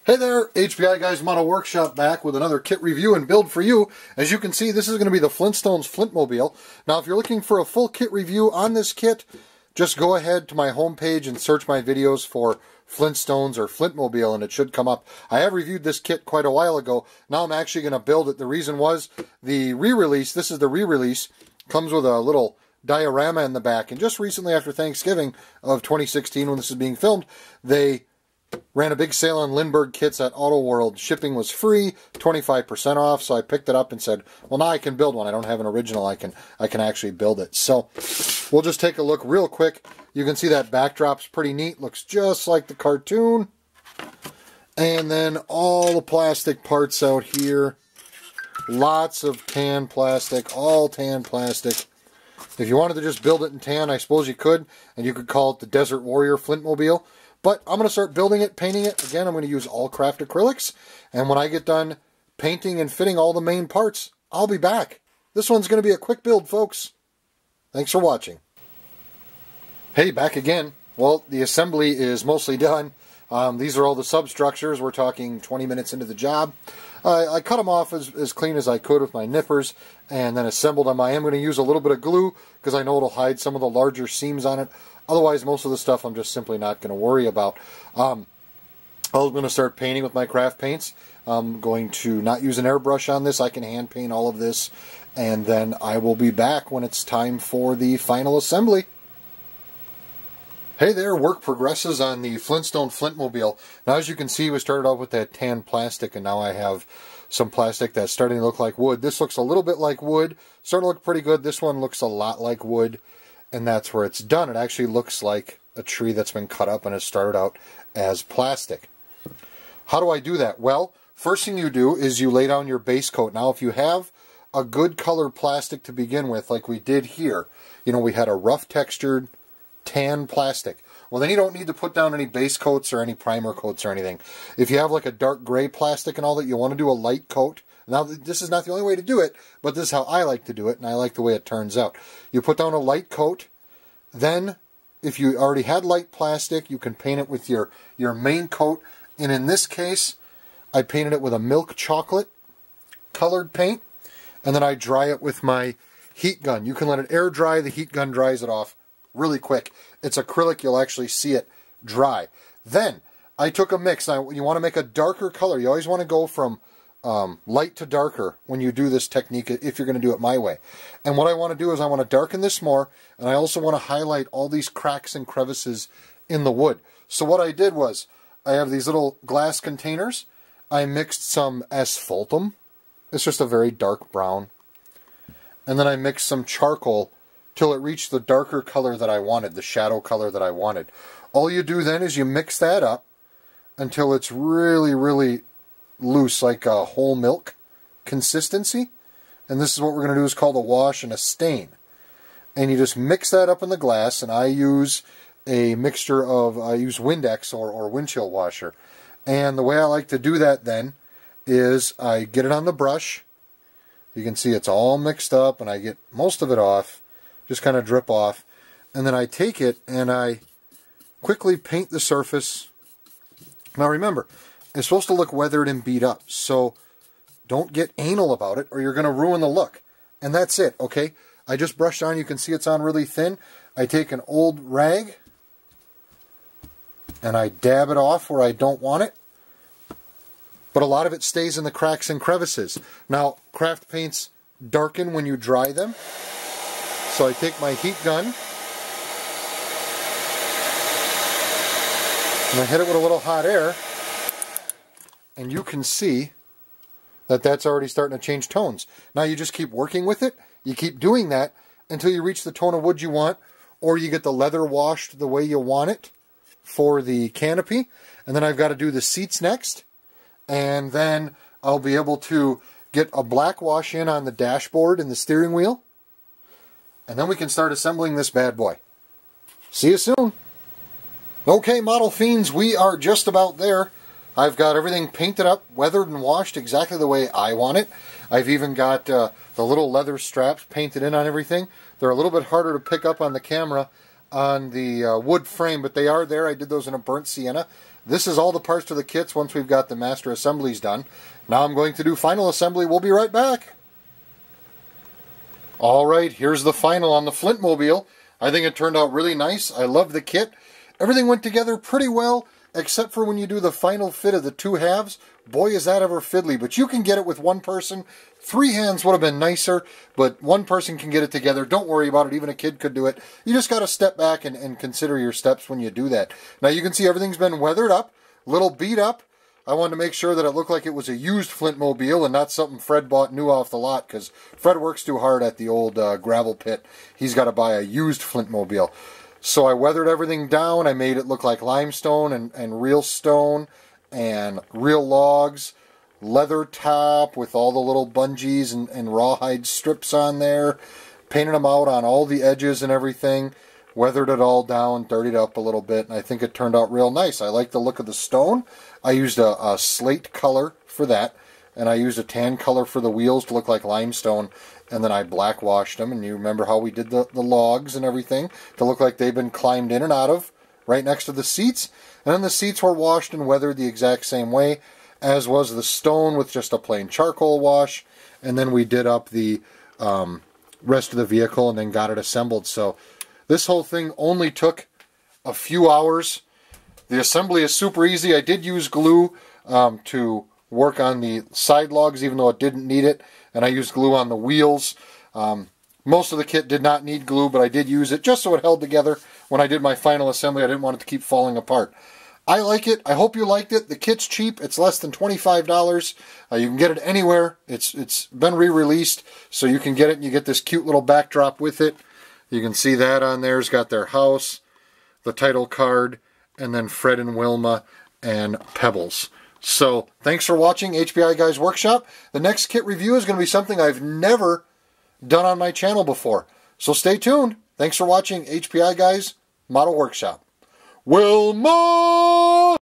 Hey there, HPI Guys Model Workshop back with another kit review and build for you. As you can see, this is going to be the Flintstones Flintmobile. Now, if you're looking for a full kit review on this kit, just go ahead to my homepage and search my videos for Flintstones or Flintmobile, and it should come up. I have reviewed this kit quite a while ago. Now I'm actually going to build it. The reason was the re-release, this is the re-release, comes with a little diorama in the back. And just recently after Thanksgiving of 2016, when this is being filmed, they ran a big sale on Lindbergh kits at Auto World. Shipping was free, 25% off, so I picked it up and said, well, now I can build one. I don't have an original. I can actually build it. So we'll just take a look real quick. You can see that backdrop's pretty neat. Looks just like the cartoon. And then all the plastic parts out here. Lots of tan plastic, all tan plastic. If you wanted to just build it in tan, I suppose you could, and you could call it the Desert Warrior Flintmobile. But I'm going to start building it, painting it. Again, I'm going to use all craft acrylics. And when I get done painting and fitting all the main parts, I'll be back. This one's going to be a quick build, folks. Thanks for watching. Hey, back again. Well, the assembly is mostly done. These are all the substructures. We're talking 20 minutes into the job. I cut them off as clean as I could with my nippers and then assembled them. I am going to use a little bit of glue because I know it'll hide some of the larger seams on it. Otherwise, most of the stuff I'm just simply not going to worry about. I'm going to start painting with my craft paints. I'm going to not use an airbrush on this. I can hand paint all of this. And then I will be back when it's time for the final assembly. Hey there, work progresses on the Flintstone Flintmobile. Now, as you can see, we started out with that tan plastic, and now I have some plastic that's starting to look like wood. This looks a little bit like wood. Starting to look pretty good. This one looks a lot like wood. And that's where it's done. It actually looks like a tree that's been cut up and it started out as plastic. How do I do that? Well, first thing you do is you lay down your base coat. Now, if you have a good colored plastic to begin with, like we did here, you know, we had a rough textured tan plastic. Well, then you don't need to put down any base coats or any primer coats or anything. If you have like a dark gray plastic and all that, you want to do a light coat. Now, this is not the only way to do it, but this is how I like to do it, and I like the way it turns out. You put down a light coat. Then, if you already had light plastic, you can paint it with your main coat. And in this case, I painted it with a milk chocolate colored paint, and then I dry it with my heat gun. You can let it air dry. The heat gun dries it off really quick. It's acrylic. You'll actually see it dry. Then, I took a mix. Now, you want to make a darker color. You always want to go from light to darker when you do this technique, if you're going to do it my way. And what I want to do is I want to darken this more, and I also want to highlight all these cracks and crevices in the wood. So what I did was, I have these little glass containers. I mixed some asphaltum. It's just a very dark brown. And then I mixed some charcoal till it reached the darker color that I wanted, the shadow color that I wanted. All you do then is you mix that up until it's really, really loose, like a whole milk consistency. And this is what we're going to do, is called a wash and a stain. And you just mix that up in the glass, and I use a mixture of, I use Windex or windshield washer. And the way I like to do that then is I get it on the brush. You can see it's all mixed up, and I get most of it off, just kind of drip off. And then I take it and I quickly paint the surface. Now remember, it's supposed to look weathered and beat up, so don't get anal about it or you're going to ruin the look. And that's it, okay? I just brushed on. You can see it's on really thin. I take an old rag and I dab it off where I don't want it. But a lot of it stays in the cracks and crevices. Now, craft paints darken when you dry them. So I take my heat gun and I hit it with a little hot air. And you can see that that's already starting to change tones. Now you just keep working with it. You keep doing that until you reach the tone of wood you want, or you get the leather washed the way you want it for the canopy. And then I've got to do the seats next. And then I'll be able to get a black wash in on the dashboard and the steering wheel. And then we can start assembling this bad boy. See you soon. Okay, Model Fiends, we are just about there. I've got everything painted up, weathered and washed exactly the way I want it. I've even got the little leather straps painted in on everything. They're a little bit harder to pick up on the camera. on the wood frame, but they are there. I did those in a burnt sienna. This is all the parts to the kits once we've got the master assemblies done. Now I'm going to do final assembly. We'll be right back. Alright, here's the final on the Flintmobile. I think it turned out really nice. I love the kit. Everything went together pretty well, except for when you do the final fit of the two halves. Boy, is that ever fiddly. But you can get it with one person. 3 hands would have been nicer, but one person can get it together. Don't worry about it. Even a kid could do it. You just got to step back and consider your steps when you do that. Now you can see everything's been weathered up, a little beat up. I wanted to make sure that it looked like it was a used Flintmobile and not something Fred bought new off the lot, because Fred works too hard at the old gravel pit. He's got to buy a used Flintmobile. So I weathered everything down. I made it look like limestone and real stone and real logs. Leather top with all the little bungees and rawhide strips on there. Painted them out on all the edges and everything. Weathered it all down, dirtied up a little bit, and I think it turned out real nice. I like the look of the stone. I used a slate color for that, and I used a tan color for the wheels to look like limestone, and then I black washed them, and you remember how we did the logs and everything to look like they've been climbed in and out of right next to the seats. And then the seats were washed and weathered the exact same way, as was the stone with just a plain charcoal wash. And then we did up the rest of the vehicle and then got it assembled. So this whole thing only took a few hours. The assembly is super easy. I did use glue to work on the side logs, even though it didn't need it. And I used glue on the wheels. Most of the kit did not need glue, but I did use it just so it held together. When I did my final assembly, I didn't want it to keep falling apart. I like it. I hope you liked it. The kit's cheap. It's less than $25. You can get it anywhere. It's been re-released, so you can get it and you get this cute little backdrop with it. You can see that on there. It's got their house, the title card, and then Fred and Wilma and Pebbles. So, thanks for watching HPI Guys Workshop. The next kit review is going to be something I've never done on my channel before. So stay tuned. Thanks for watching HPI Guys Model Workshop. Wilma!